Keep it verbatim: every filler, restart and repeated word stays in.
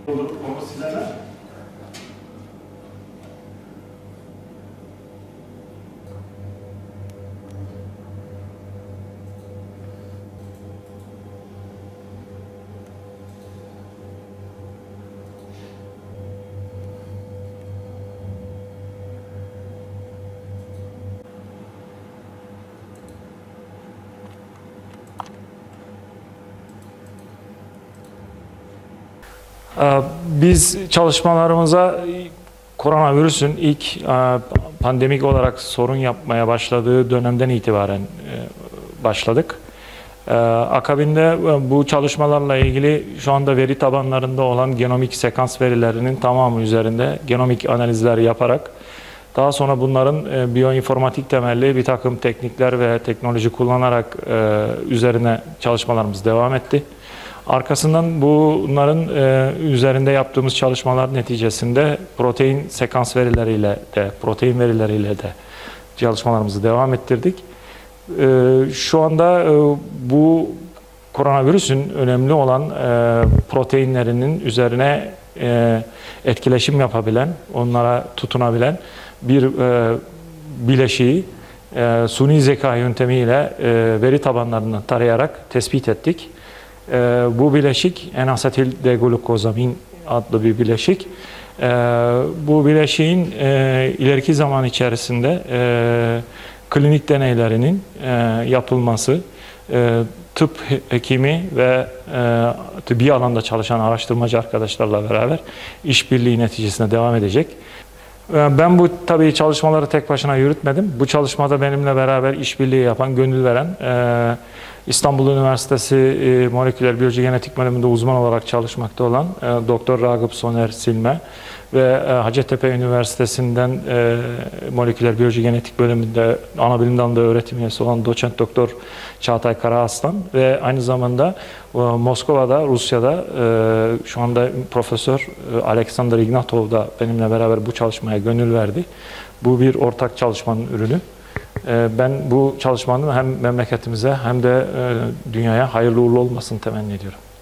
Olur, onu silemem. Biz çalışmalarımıza koronavirüsün ilk pandemik olarak sorun yapmaya başladığı dönemden itibaren başladık. Akabinde bu çalışmalarla ilgili şu anda veri tabanlarında olan genomik sekans verilerinin tamamı üzerinde genomik analizler yaparak daha sonra bunların biyoinformatik temelli bir takım teknikler ve teknoloji kullanarak üzerine çalışmalarımız devam etti. Arkasından bunların e, üzerinde yaptığımız çalışmalar neticesinde protein sekans verileriyle de, protein verileriyle de çalışmalarımızı devam ettirdik. E, şu anda e, bu koronavirüsün önemli olan e, proteinlerinin üzerine e, etkileşim yapabilen, onlara tutunabilen bir e, bileşiği e, suni zeka yöntemiyle e, veri tabanlarından tarayarak tespit ettik. E, bu bileşik N-asetil deglukozamin adlı bir bileşik. E, bu bileşiğin e, ileriki zaman içerisinde e, klinik deneylerinin e, yapılması, e, tıp hekimi ve e, tıbbi alanda çalışan araştırmacı arkadaşlarla beraber işbirliği neticesinde devam edecek. Ben bu tabii çalışmaları tek başına yürütmedim. Bu çalışmada benimle beraber işbirliği yapan, gönül veren e, İstanbul Üniversitesi e, Moleküler Biyoloji Genetik bölümünde uzman olarak çalışmakta olan e, Doktor Ragıp Soner Silme ve e, Hacettepe Üniversitesi'nden e, Moleküler Biyoloji Genetik bölümünde ana bilim dalında öğretim üyesi olan Doçent Doktor Çağatay Karaaslan ve aynı zamanda e, Moskova'da, Rusya'da e, şu anda Profesör e, Alexander Ignatov da benimle beraber bu çalışmaya gönül verdi. Bu bir ortak çalışmanın ürünü. Ben bu çalışmanın hem memleketimize hem de dünyaya hayırlı uğurlu olmasını temenni ediyorum.